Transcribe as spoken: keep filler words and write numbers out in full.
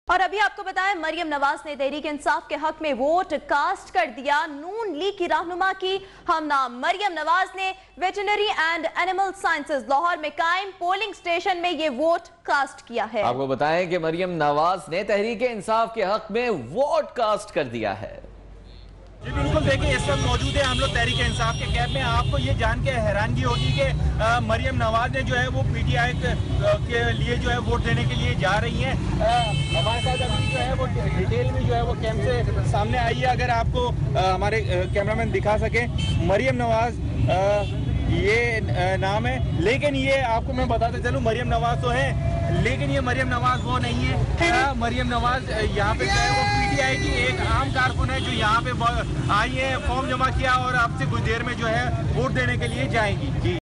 और अभी आपको बताएं, मरियम नवाज ने तहरीक इंसाफ के हक में वोट कास्ट कर दिया। नून लीग की रहनुमा की हमनाम मरियम नवाज ने veterinary and animal sciences Lahore में कायम पोलिंग स्टेशन में ये वोट कास्ट किया है। आपको बताएं कि मरियम नवाज ने तहरीक इंसाफ के हक में वोट कास्ट कर दिया है। जी बिल्कुल, देखिए इस वक्त मौजूद है हम लोग तहरीक इंसाफ के कैंप में। आपको ये जान के हैरानगी होगी कि आ, मरियम नवाज ने जो है वो पीटीआई के लिए जो है वोट देने के लिए जा रही हैं। हमारे साथ अभी जो है वो डिटेल में जो है वो कैंप से सामने आई है। अगर आपको आ, हमारे कैमरामैन दिखा सके, मरियम नवाज आ, ये नाम है, लेकिन ये आपको मैं बताता चलूँ, मरियम नवाज तो है लेकिन ये मरियम नवाज वो नहीं है। मरियम नवाज यहाँ पे जो है वो पीटीआई की एक आम कारकुन है जो यहाँ पे आई है, फॉर्म जमा किया और अब से कुछ देर में जो है वोट देने के लिए जाएंगी। जी।